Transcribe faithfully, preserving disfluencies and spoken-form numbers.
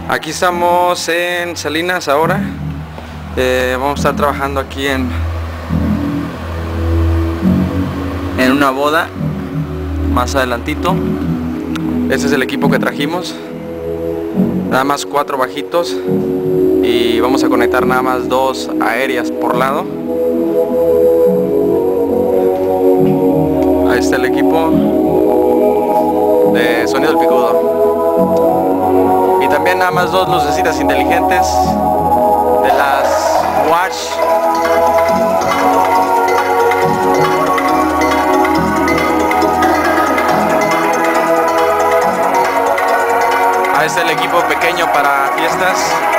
Aquí estamos en Salinas ahora. Eh, vamos a estar trabajando aquí en en una boda más adelantito. Este es el equipo que trajimos. Nada más cuatro bajitos y vamos a conectar nada más dos aéreas por lado. Ahí está el equipo de sonido del picudo. Y también nada más dos lucecitas inteligentes de las Watch. Ahí está el equipo pequeño para fiestas.